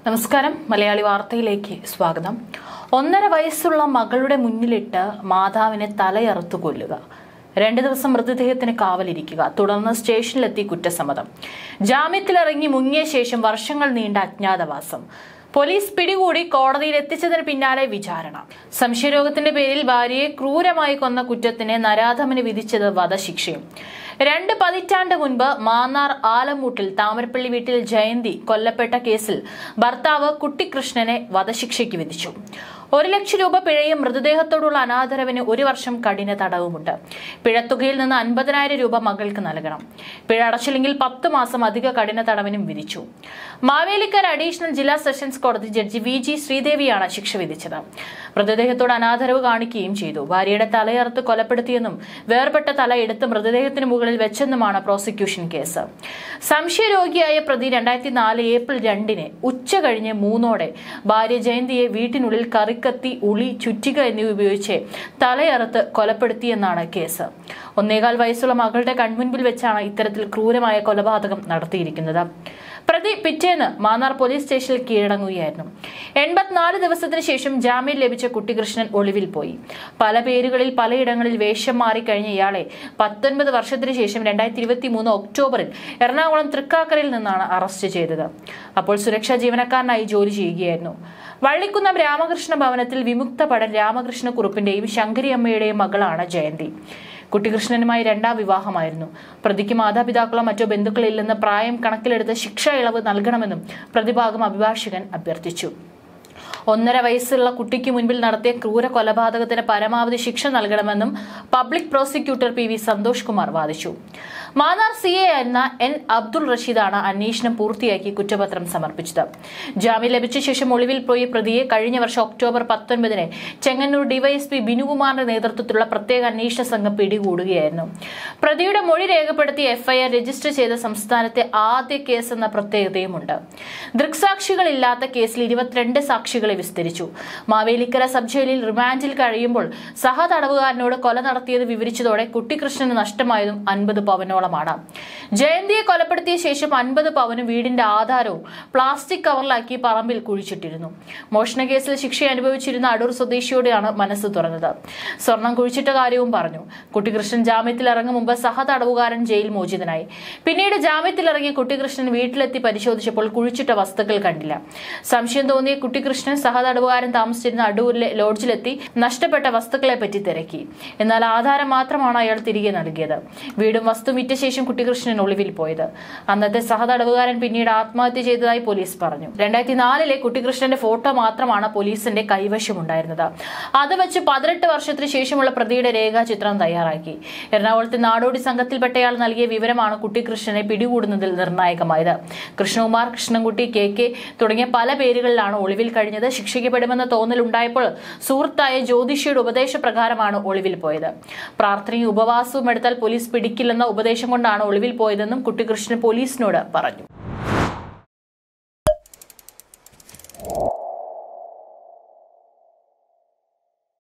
നമസ്കാരം മലയാളി വാർത്തയിലേക്ക് സ്വാഗതം. 1.5 വയസ്സുള്ള മകളുടെ മുന്നിലിട്ട് മാതാവിനെ തലയറുത്തു കൊല്ലുക, 2 ദിവസം മൃതദേഹത്തിന് കാവലിരിക്കുക, തുടർന്ന് സ്റ്റേഷനിലെത്തി കുറ്റസമ്മതം, ജാമ്യത്തിലിറങ്ങി മുങ്ങിയ ശേഷം വർഷങ്ങൾ നീണ്ട അജ്ഞാതവാസം, പോലീസ് പിടികൂടി കോടതിയിൽ എത്തിച്ചതിന് പിന്നാലെ വിചാരണ. സംശയരോഗത്തിന്റെ പേരിൽ ഭാര്യയെ ക്രൂരമായി കൊന്ന കുറ്റത്തിന് നരാധമന് വിധിച്ചത് വധശിക്ഷയും. 2 പതിറ്റാണ്ട് മുൻപ് മാന്നാർ ആലമൂട്ടിൽ താമരപ്പള്ളി വീട്ടിൽ ജയന്തി കൊല്ലപ്പെട്ട കേസിൽ ഭർത്താവ് കുട്ടിക്കൃഷ്ണനെ വധശിക്ഷയ്ക്ക് വിധിച്ചു. 1 ലക്ഷം രൂപ പിഴയും മൃതദേഹത്തോടുള്ള അനാദരവിന് 1 വർഷം കഠിന തടവുമുണ്ട്. പിഴത്തുകയിൽ നിന്ന് 50,000 രൂപ മകൾക്ക് നൽകണം. പിഴ അടച്ചില്ലെങ്കിൽ 10 മാസം അധിക കഠിന തടവിനും വിധിച്ചു. മാവേലിക്കര അഡീഷണൽ ജില്ലാ സെഷൻസ് കോടതി ജഡ്ജി VG ശ്രീദേവിയാണ് ശിക്ഷ വിധിച്ചത്. മൃതദേഹത്തോട് അനാദരവ് കാണിക്കുകയും ചെയ്തു. ഭാര്യയുടെ തലയറുത്ത് കൊലപ്പെടുത്തിയെന്നും വേർപെട്ട തല എടുത്ത് മൃതദേഹത്തിന് മുകളിൽ വെച്ചെന്നുമാണ് പ്രോസിക്യൂഷൻ കേസ്. സംശയരോഗിയായ പ്രതി 2004 ഏപ്രിൽ 2-ന് ഉച്ച കഴിഞ്ഞ് 3-ഓടെ ഭാര്യ ജയന്തിയെ വീട്ടിനുള്ളിൽ കത്തി, ഉളി, ചുറ്റിക എന്നിവ ഉപയോഗിച്ച് തലയറുത്ത് കൊലപ്പെടുത്തിയെന്നാണ് കേസ്. 1.25 വയസ്സുള്ള മകളുടെ കൺമുൻപിൽ വെച്ചാണ് ഇത്തരത്തിൽ ക്രൂരമായ കൊലപാതകം നടത്തിയിരിക്കുന്നത്. പ്രതി പിറ്റേന്ന് മാന്നാർ പോലീസ് സ്റ്റേഷനിൽ കീഴടങ്ങുകയായിരുന്നു. 84 ദിവസത്തിന് ശേഷം ജാമ്യം ലഭിച്ച കുട്ടിക്കൃഷ്ണൻ ഒളിവിൽ പോയി. പല പേരുകളിൽ പലയിടങ്ങളിൽ വേഷം മാറിക്കഴിഞ്ഞ ഇയാളെ 19 വർഷത്തിന് ശേഷം 2023 ഒക്ടോബറിൽ എറണാകുളം തൃക്കാക്കരയിൽ നിന്നാണ് അറസ്റ്റ് ചെയ്തത്. അപ്പോൾ സുരക്ഷാ ജീവനക്കാരനായി ജോലി ചെയ്യുകയായിരുന്നു. വള്ളിക്കുന്നം രാമകൃഷ്ണ ഭവനത്തിൽ വിമുക്ത ഭടൻ രാമകൃഷ്ണ കുറുപ്പിന്റെയും ശങ്കരിയമ്മയുടെയും മകളാണ് ജയന്തി. കുട്ടിക്കൃഷ്ണനുമായി 2ാം വിവാഹമായിരുന്നു. പ്രതിക്ക് മാതാപിതാക്കളോ മറ്റോ ബന്ധുക്കളില്ലെന്ന് പ്രായം കണക്കിലെടുത്ത് ശിക്ഷ ഇളവ് നൽകണമെന്നും പ്രതിഭാഗം അഭിഭാഷകൻ അഭ്യർത്ഥിച്ചു. 1.5 വയസ്സുള്ള കുട്ടിക്ക് മുൻപിൽ നടത്തിയ ക്രൂര കൊലപാതകത്തിന് പരമാവധി ശിക്ഷ നൽകണമെന്നും public prosecutor PV Santhosh Kumar വാദിച്ചു. മാന്നാർ CA ആയിരുന്ന N അബ്ദുൾ റഷീദാണ് അന്വേഷണം പൂർത്തിയാക്കി കുറ്റപത്രം സമർപ്പിച്ചത്. ജാമ്യം ലഭിച്ച ശേഷം ഒളിവിൽ പോയി പ്രതിയെ കഴിഞ്ഞ വർഷം ഒക്ടോബർ 19-ന് ചെങ്ങന്നൂർ DYSP ബിനുകുമാറിന്റെ നേതൃത്വത്തിലുള്ള പ്രത്യേക അന്വേഷണ സംഘം പിടികൂടുകയായിരുന്നു. പ്രതിയുടെ മൊഴി രേഖപ്പെടുത്തി FIR രജിസ്റ്റർ ചെയ്ത സംസ്ഥാനത്തെ ആദ്യ കേസെന്ന പ്രത്യേകതയുമുണ്ട്. ദൃക്സാക്ഷികളില്ലാത്ത കേസിൽ 22 സാക്ഷികളെ വിസ്തരിച്ചു. മാവേലിക്കര സബ് ജയിലിൽ റിമാൻഡിൽ കഴിയുമ്പോൾ സഹ തടവുകാരനോട് കൊല നടത്തിയത് വിവരിച്ചതോടെ കുട്ടിക്കൃഷ്ണന് നഷ്ടമായതും 50 പവനോളമാണ്. ജയന്തിയെ കൊലപ്പെടുത്തിയ ശേഷം 50 പവനും വീടിന്റെ ആധാരവും പ്ലാസ്റ്റിക് കവറിലാക്കി പറമ്പിൽ കുഴിച്ചിട്ടിരുന്നു. മോഷണ കേസിൽ ശിക്ഷ അനുഭവിച്ചിരുന്ന അടൂർ സ്വദേശിയോടെയാണ് മനസ്സ് തുറന്നത്. സ്വർണം കുഴിച്ചിട്ട കാര്യവും പറഞ്ഞു. കുട്ടിക്കൃഷ്ണൻ ജാമ്യത്തിൽ ഇറങ്ങും മുമ്പ് സഹ തടവുകാരൻ ജയിൽ മോചിതനായി. പിന്നീട് ജാമ്യത്തിലിറങ്ങിയ കുട്ടിക്കൃഷ്ണൻ വീട്ടിലെത്തി പരിശോധിച്ചപ്പോൾ കുഴിച്ചിട്ട വസ്തുക്കൾ കണ്ടില്ല. സംശയം തോന്നിയ കുട്ടിക്കൃഷ്ണൻ സഹതടവുകാരൻ താമസിച്ചിരുന്ന അടൂരിലെ ലോഡ്ജിലെത്തി നഷ്ടപ്പെട്ട വസ്തുക്കളെ പറ്റി തിരക്കി. എന്നാൽ ആധാരം മാത്രമാണ് അയാൾ തിരികെ നൽകിയത്. വീടും വസ്തു വിറ്റ ശേഷം കുട്ടിക്കൃഷ്ണൻ ഒളിവിൽ പോയത്. അന്നത്തെ സഹതടവുകാരൻ പിന്നീട് ആത്മഹത്യ ചെയ്തതായി പോലീസ് പറഞ്ഞു. 2004-ലെ കുട്ടിക്കൃഷ്ണന്റെ ഫോട്ടോ മാത്രമാണ് പോലീസിന്റെ കൈവശമുണ്ടായിരുന്നത്. അത് വെച്ച് 18 വർഷത്തിന് ശേഷമുള്ള പ്രതിയുടെ രേഖാചിത്രം തയ്യാറാക്കി. എറണാകുളത്തെ നാടോടി സംഘത്തിൽപ്പെട്ടയാൾ നൽകിയ വിവരമാണ് കുട്ടിക്കൃഷ്ണനെ പിടികൂടുന്നതിൽ നിർണായകമായത്. കൃഷ്ണകുമാർ, കൃഷ്ണൻകുട്ടി, KK തുടങ്ങിയ പല പേരുകളിലാണ് ഒളിവിൽ കഴിഞ്ഞത്. ശിക്ഷിക്കപ്പെടുമെന്ന തോന്നലുണ്ടായപ്പോൾ സുഹൃത്തായ ജ്യോതിഷിയുടെ ഉപദേശപ്രകാരമാണ് ഒളിവിൽ പോയത്. പ്രാർത്ഥനയും ഉപവാസവും എടുത്താൽ പോലീസ് പിടിക്കില്ലെന്ന ഉപദേശം കൊണ്ടാണ് ഒളിവിൽ പോയതെന്നും കുട്ടിക്കൃഷ്ണൻ പോലീസിനോട് പറഞ്ഞു.